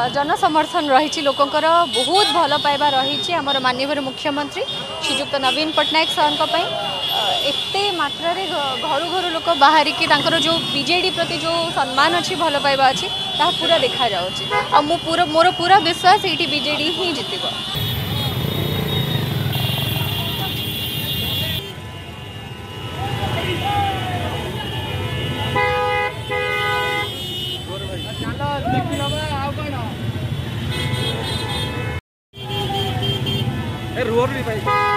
जनसमर्थन रही लोकंर बहुत भल पाइबा रही आमर माननीय मुख्यमंत्री श्रीजुक्त नवीन पट्टनायक सर एते मात्रा रे घर घर लोक बाहर की जो बीजेडी प्रति जो सम्मान अच्छी भल पाइबा अच्छी पूरा देखा जाऊँगी मोर पूरा विश्वास ये बीजेडी ही जितब। रोड भी भाई